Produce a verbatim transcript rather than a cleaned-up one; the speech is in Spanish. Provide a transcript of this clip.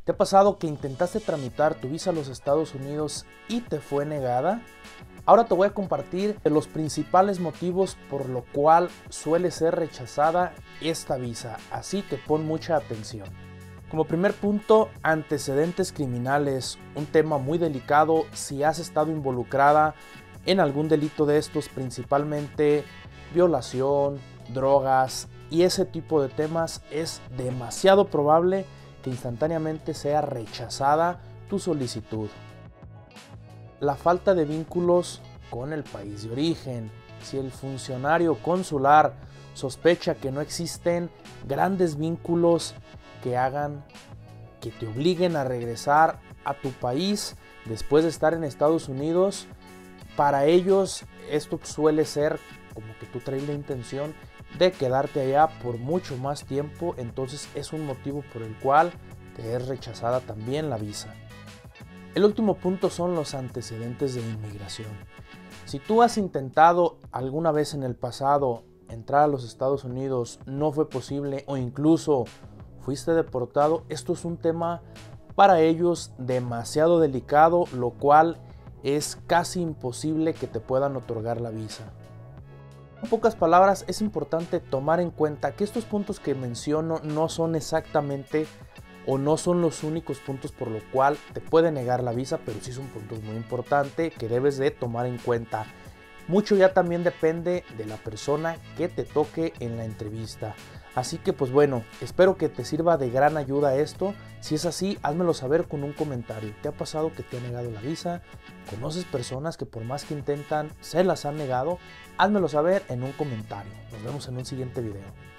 ¿Te ha pasado que intentaste tramitar tu visa a los Estados Unidos y te fue negada? Ahora te voy a compartir los principales motivos por lo cual suele ser rechazada esta visa, así que pon mucha atención. Como primer punto, antecedentes criminales, un tema muy delicado si has estado involucrada en algún delito de estos, principalmente violación, drogas y ese tipo de temas. Es demasiado probable que instantáneamente sea rechazada tu solicitud. La falta de vínculos con el país de origen. Si el funcionario consular sospecha que no existen grandes vínculos que hagan que te obliguen a regresar a tu país después de estar en Estados Unidos, para ellos esto suele ser como que tú traes la intención de quedarte allá por mucho más tiempo, entonces es un motivo por el cual te es rechazada también la visa. El último punto son los antecedentes de inmigración. Si tú has intentado alguna vez en el pasado entrar a los Estados Unidos, no fue posible o incluso fuiste deportado, esto es un tema para ellos demasiado delicado, lo cual es casi imposible que te puedan otorgar la visa. En pocas palabras, es importante tomar en cuenta que estos puntos que menciono no son exactamente o no son los únicos puntos por lo cual te puede negar la visa, pero sí son puntos muy importantes que debes de tomar en cuenta. Mucho ya también depende de la persona que te toque en la entrevista. Así que pues bueno, espero que te sirva de gran ayuda esto. Si es así, házmelo saber con un comentario. ¿Te ha pasado que te ha negado la visa? ¿Conoces personas que por más que intentan se las han negado? Házmelo saber en un comentario. Nos vemos en un siguiente video.